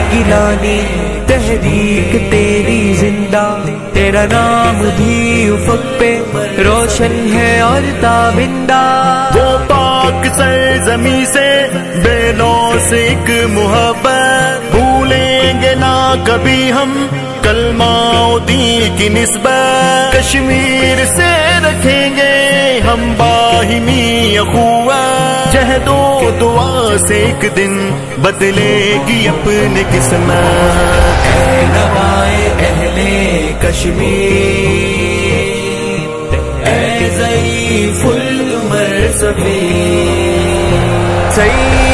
गिलानी तहरीक तेरी जिंदा, तेरा नाम भी उफक पे रोशन है और ताबिंदा। वो पाक सरज़मी से बेलौस एक मुहब्बत, भूलेंगे ना कभी हम कलमा दीन की निस्बत। कश्मीर से रखेंगे हम बाहिमी अखुवत, जहदो दुआ से एक दिन बदलेगी अपनी किस्मत। ऐ नवाए अहले कश्मीर, ऐ ज़ईफ़ुल उमर सफ़ीर,